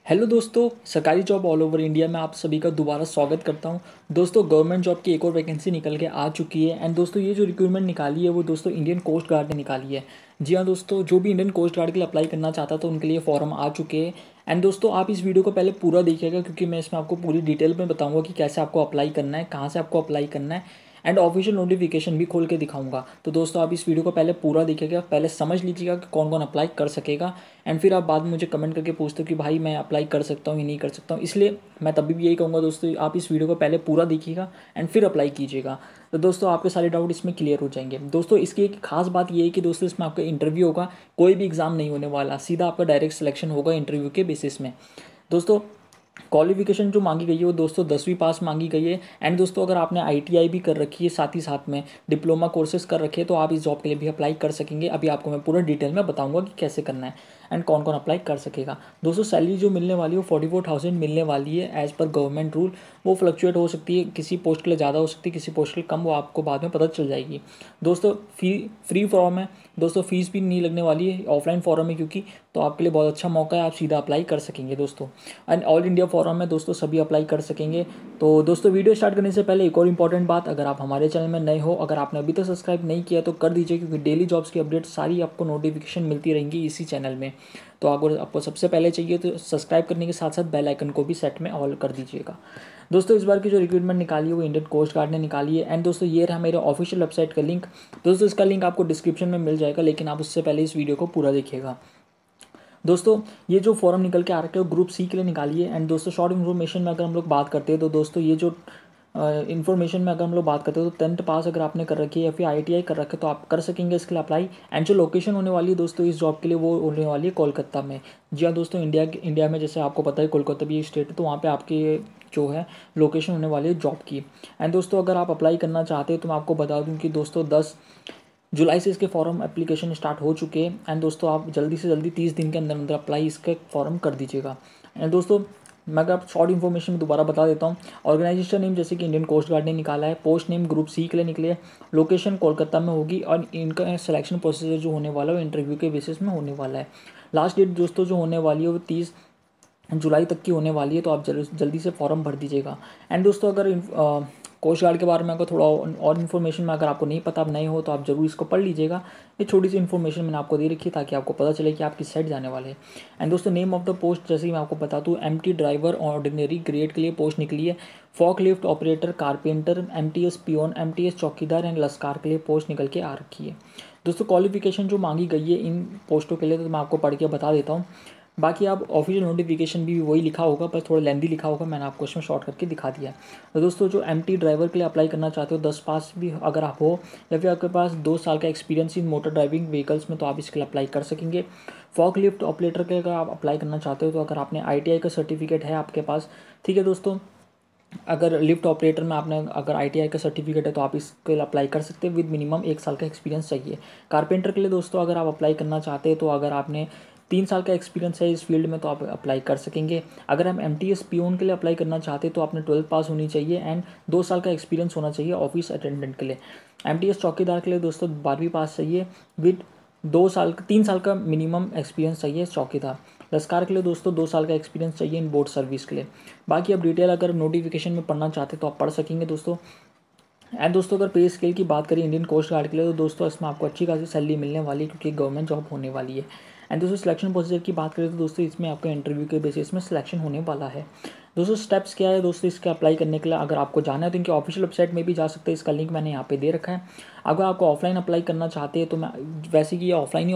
Hello दोस्तों, सरकारी job all over India में आप सभी का दोबारा स्वागत करता हूं। दोस्तों, गवर्नमेंट जॉब की एक और वैकेंसी निकल के आ चुकी है। एंड दोस्तों, ये जो रिक्रूटमेंट निकाली है वो दोस्तों इंडियन कोस्ट गार्ड ने निकाली है। जी हाँ दोस्तों, जो भी इंडियन कोस्ट गार्ड के लिए अप्लाई करना चाहता तो उनके लिए फॉर्म आ चुके हैं। एंड दोस्तों, आप इस वीडियो को पहले पूरा देखिएगा क्योंकि मैं इसमें आपको पूरी डिटेल में बताऊंगा कि कैसे आपको अप्लाई करना है, कहाँ से आपको अप्लाई करना है, एंड ऑफिशियल नोटिफिकेशन भी खोल के दिखाऊंगा। तो दोस्तों, आप इस वीडियो को पहले पूरा देखिएगा, पहले समझ लीजिएगा कि कौन कौन अप्लाई कर सकेगा। एंड फिर आप बाद में मुझे कमेंट करके पूछते हो कि भाई मैं अप्लाई कर सकता हूँ या नहीं कर सकता हूँ। इसलिए मैं तभी भी यही कहूँगा दोस्तों, आप इस वीडियो को पहले पूरा देखिएगा एंड फिर अप्लाई कीजिएगा। तो दोस्तों, आपके सारे डाउट इसमें क्लियर हो जाएंगे। दोस्तों, इसकी एक खास बात ये है कि दोस्तों इसमें आपका इंटरव्यू होगा, कोई भी एग्जाम नहीं होने वाला, सीधा आपका डायरेक्ट सिलेक्शन होगा इंटरव्यू के बेसिस में। दोस्तों, क्वालिफिकेशन जो मांगी गई है वो दोस्तों 10वीं पास मांगी गई है। एंड दोस्तों, अगर आपने आईटीआई भी कर रखी है, साथ ही साथ में डिप्लोमा कोर्सेज कर रखे हैं, तो आप इस जॉब के लिए भी अप्लाई कर सकेंगे। अभी आपको मैं पूरा डिटेल में बताऊंगा कि कैसे करना है एंड कौन कौन अप्लाई कर सकेगा। दोस्तों, सैलरी जो मिलने वाली है वो 44,000 मिलने वाली है एज़ पर गवर्नमेंट रूल। वो फ्लक्चुएट हो सकती है, किसी पोस्ट के लिए ज़्यादा हो सकती है, किसी पोस्ट के लिए कम, वो आपको बाद में पता चल जाएगी। दोस्तों, फ्री फॉर्म है दोस्तों, फीस भी नहीं लगने वाली है, ऑफलाइन फॉर्म है क्योंकि, तो आपके लिए बहुत अच्छा मौका है, आप सीधा अप्लाई कर सकेंगे दोस्तों। एंड ऑल इंडिया फॉरम में दोस्तों सभी अप्लाई कर सकेंगे। तो दोस्तों, वीडियो स्टार्ट करने से पहले एक और इंपॉर्टेंट बात, अगर आप हमारे चैनल में नए हो, अगर आपने अभी तक सब्सक्राइब नहीं किया तो कर दीजिए क्योंकि डेली जॉब्स की अपडेट सारी आपको नोटिफिकेशन मिलती रहेंगी इसी चैनल में। तो आपको सबसे पहले चाहिए तो सब्सक्राइब करने के साथ साथ बेल आइकन को भी सेट में ऑल कर दीजिएगा। दोस्तों, इस बार की जो रिक्रूटमेंट निकाली है वो इंडियन कोस्ट गार्ड ने निकाली है। एंड दोस्तों, ये रहा मेरे ऑफिशियल वेबसाइट का लिंक। दोस्तों, इसका लिंक आपको डिस्क्रिप्शन में मिल जाएगा, लेकिन आप उससे पहले इस वीडियो को पूरा देखिएगा। दोस्तों, ये जो फॉर्म निकल के आ रखे है वो ग्रुप सी के लिए निकाली है। एंड दोस्तों, शॉर्ट इन्फॉर्मेशन में अगर हम लोग बात करते हैं तो दोस्तों, ये जो इन्फॉर्मेशन में अगर हम लोग बात करते हैं तो 10th पास अगर आपने कर रखी है या फिर आईटीआई कर रखे तो आप कर सकेंगे इसके लिए अप्लाई। एंड जो लोकेशन होने वाली है दोस्तों इस जॉब के लिए वो होने वाली है कोलकाता में। जी हाँ दोस्तों, इंडिया में जैसे आपको पता है कोलकाता भी एक स्टेट है, तो वहाँ पे आपके जो है लोकेशन होने वाली है जॉब की। एंड दोस्तों, अगर आप अप्लाई करना चाहते हैं तो मैं आपको बता दूं कि दोस्तों 10 जुलाई से इसके फॉर्म एप्लीकेशन स्टार्ट हो चुके हैं। एंड दोस्तों, आप जल्दी से जल्दी 30 दिन के अंदर अंदर अप्लाई इसके फॉर्म कर दीजिएगा। एंड दोस्तों, मैं अगर आप शॉर्ट इन्फॉर्मेशन में दोबारा बता देता हूँ। ऑर्गेनाइजेशन नेम जैसे कि इंडियन कोस्ट गार्ड ने निकाला है, पोस्ट नेम ग्रुप सी के लिए निकले है, लोकेशन कोलकाता में होगी, और इनका सिलेक्शन प्रोसीजर जो होने वाला है वो इंटरव्यू के बेसिस में होने वाला है। लास्ट डेट दोस्तों जो होने वाली है वो 30 जुलाई तक की होने वाली है, तो आप जल्दी से फॉर्म भर दीजिएगा। एंड दोस्तों, अगर कोस्ट गार्ड के बारे में अगर थोड़ा और इन्फॉर्मेशन में अगर आपको नहीं पता, आप नए हो, तो आप जरूर इसको पढ़ लीजिएगा। ये छोटी सी इन्फॉर्मेशन मैंने आपको दे रखी है ताकि आपको पता चले कि आप किस साइड जाने वाले हैं। एंड दोस्तों, नेम ऑफ द पोस्ट जैसे कि मैं आपको बता दूँ, एमटी ड्राइवर ऑर्डिनरी ग्रेड के लिए पोस्ट निकली है। Forklift operator, carpenter, MTS peon, MTS चौकीदार एंड लश्कार के लिए पोस्ट निकल के आ रखी है। दोस्तों, क्वालिफिकेशन जो मांगी गई है इन पोस्टों के लिए तो मैं आपको पढ़ के बता देता हूँ। बाकी आप ऑफिशियल नोटिफिकेशन भी वही लिखा होगा, पर थोड़ा लेंदी लिखा होगा, मैंने आपको इसमें शॉर्ट करके दिखा दिया है। तो दोस्तों, जो एमटी ड्राइवर के लिए अप्लाई करना चाहते हो, 10 पास भी अगर आप हो या फिर आपके पास 2 साल का experience in motor driving vehicles में, तो आप इसके लिए अप्लाई कर सकेंगे। फॉक लिफ्ट ऑपरेटर के अगर आप अप्लाई करना चाहते हो तो अगर आपने आईटीआई का सर्टिफिकेट है आपके पास, ठीक है दोस्तों, अगर लिफ्ट ऑपरेटर में आपने अगर आईटीआई का सर्टिफिकेट है तो आप इसके लिए अप्लाई कर सकते हैं, विद मिनिमम 1 साल का एक्सपीरियंस चाहिए। कारपेंटर के लिए दोस्तों अगर आप अप्लाई करना चाहते हैं तो अगर आपने 3 साल का एक्सपीरियंस है इस फील्ड में तो आप अप्लाई कर सकेंगे। अगर हम एमटीएस पियोन के लिए अप्लाई करना चाहते हैं तो आपने 12th पास होनी चाहिए एंड 2 साल का एक्सपीरियंस होना चाहिए ऑफिस अटेंडेंट के लिए। एमटीएस चौकीदार के लिए दोस्तों 12वीं पास चाहिए, विद 3 साल का मिनिमम एक्सपीरियंस चाहिए चौकीदार। लश्कार के लिए दोस्तों 2 साल का एक्सपीरियंस चाहिए इन बोर्ड सर्विस के लिए। बाकी अब डिटेल अगर नोटिफिकेशन में पढ़ना चाहते तो आप पढ़ सकेंगे दोस्तों। एंड दोस्तों, अगर पे स्केल की बात करें इंडियन कोस्ट गार्ड के लिए तो दोस्तों इसमें आपको अच्छी खासी सैलरी मिलने वाली है क्योंकि गवर्नमेंट जॉब होने वाली है। एंड दोस्तों, सिलेक्शन प्रोसीजर की बात करें तो दोस्तों इसमें आपका इंटरव्यू के बेसिस में सिलेक्शन होने वाला है। दोस्तों, स्टेप्स क्या है दोस्तों इसके अप्लाई करने के लिए, अगर आपको जाना है तो इनकी ऑफिशियल वेबसाइट में भी जा सकते हैं, इसका लिंक मैंने यहाँ पे दे रखा है। अगर आपको ऑफलाइन अप्लाई करना चाहते हैं तो मैं, वैसे कि ये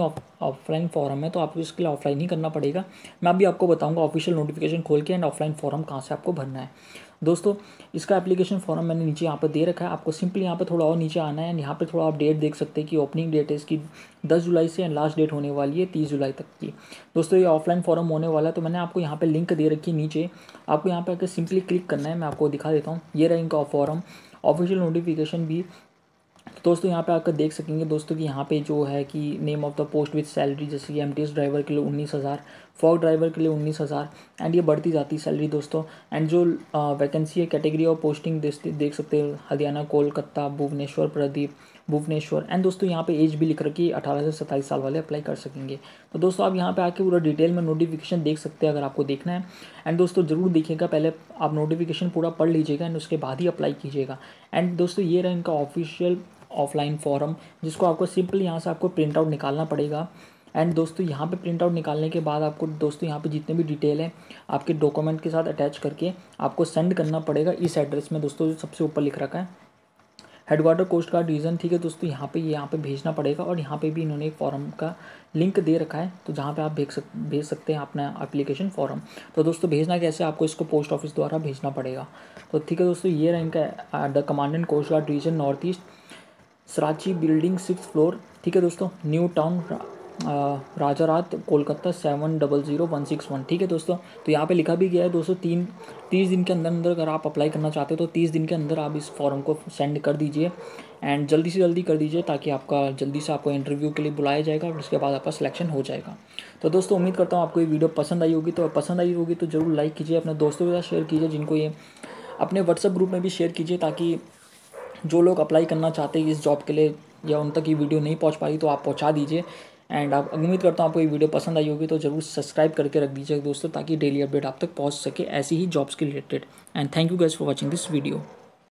ऑफलाइन फॉर्म है तो आपको इसके लिए ऑफलाइन ही करना पड़ेगा। मैं अभी आपको बताऊँगा ऑफिशियल नोटिफिकेशन खोल के एंड ऑफलाइन फॉर्म कहाँ से आपको भरना है। दोस्तों, इसका एप्लीकेशन फॉर्म मैंने नीचे यहाँ पर दे रखा है, आपको सिंपली यहाँ पे थोड़ा और नीचे आना है। यहाँ पे थोड़ा आप डेट देख सकते हैं कि ओपनिंग डेट है इसकी 10 जुलाई से एंड लास्ट डेट होने वाली है 30 जुलाई तक की। दोस्तों, ये ऑफलाइन फॉर्म होने वाला है, तो मैंने आपको यहाँ पे लिंक दे रखी है नीचे, आपको यहाँ पे आकर सिंपली क्लिक करना है। मैं आपको दिखा देता हूँ, ये रहा इनका फॉर्म, ऑफिशियल नोटिफिकेशन भी। तो दोस्तों, यहाँ पे आकर देख सकेंगे दोस्तों कि यहाँ पे जो है कि name of the post with salary, जैसे कि एमटीएस ड्राइवर के लिए 19,000, फॉग ड्राइवर के लिए 19,000 एंड ये बढ़ती जाती सैलरी दोस्तों। एंड जो वैकेंसी है कैटेगरी और पोस्टिंग देख सकते हैं, हरियाणा, कोलकाता, भुवनेश्वर, प्रदीप, भुवनेश्वर। एंड दोस्तों यहाँ पे एज भी लिख रखी है, 18 से 27 साल वाले अप्लाई कर सकेंगे। तो दोस्तों आप यहाँ पे आके पूरा डिटेल में नोटिफिकेशन देख सकते हैं अगर आपको देखना है। एंड दोस्तों ज़रूर देखिएगा, पहले आप नोटिफिकेशन पूरा पढ़ लीजिएगा एंड उसके बाद ही अप्लाई कीजिएगा। एंड दोस्तों ये रहा इनका ऑफिशियल ऑफलाइन फॉर्म, जिसको आपको सिंपली यहाँ से आपको प्रिंट आउट निकालना पड़ेगा। एंड दोस्तों यहाँ पे प्रिंट आउट निकालने के बाद आपको दोस्तों यहाँ पे जितने भी डिटेल है आपके डॉक्यूमेंट के साथ अटैच करके आपको सेंड करना पड़ेगा इस एड्रेस में दोस्तों, जो सबसे ऊपर लिख रखा है हेडक्वार्टर कोस्ट गार्ड रीजन। ठीक है दोस्तों, यहाँ पे भेजना पड़ेगा। और यहाँ पे भी इन्होंने एक फॉर्म का लिंक दे रखा है, तो जहाँ पे आप भेज सकते हैं अपना एप्लीकेशन फॉर्म। तो दोस्तों भेजना कैसे, आपको इसको पोस्ट ऑफिस द्वारा भेजना पड़ेगा। तो ठीक है दोस्तों, ये रहा इनका the commandant coast guard region north east, Sarachi building 6th floor. ठीक है दोस्तों, न्यू टाउन, राजारात, कोलकाता 700161। ठीक है दोस्तों, तो यहाँ पे लिखा भी गया है दोस्तों 30 दिन के अंदर अंदर अगर आप अप्लाई करना चाहते हो तो 30 दिन के अंदर आप इस फॉर्म को सेंड कर दीजिए। एंड जल्दी से जल्दी कर दीजिए ताकि आपका जल्दी से आपको इंटरव्यू के लिए बुलाया जाएगा और उसके बाद आपका सिलेक्शन हो जाएगा। तो दोस्तों उम्मीद करता हूँ आपको ये वीडियो पसंद आई होगी। तो पसंद आई होगी तो ज़रूर लाइक कीजिए, अपने दोस्तों के साथ शेयर कीजिए, जिनको ये अपने व्हाट्सएप ग्रुप में भी शेयर कीजिए, ताकि जो लोग अप्लाई करना चाहते हैं इस जॉब के लिए या उन तक ये वीडियो नहीं पहुंच पाई तो आप पहुंचा दीजिए। एंड आप उम्मीद करता हूँ आपको ये वीडियो पसंद आई होगी, तो ज़रूर सब्सक्राइब करके रख दीजिए दोस्तों, ताकि डेली अपडेट आप तक पहुंच सके ऐसी ही जॉब्स के related. And thank you guys for watching this video.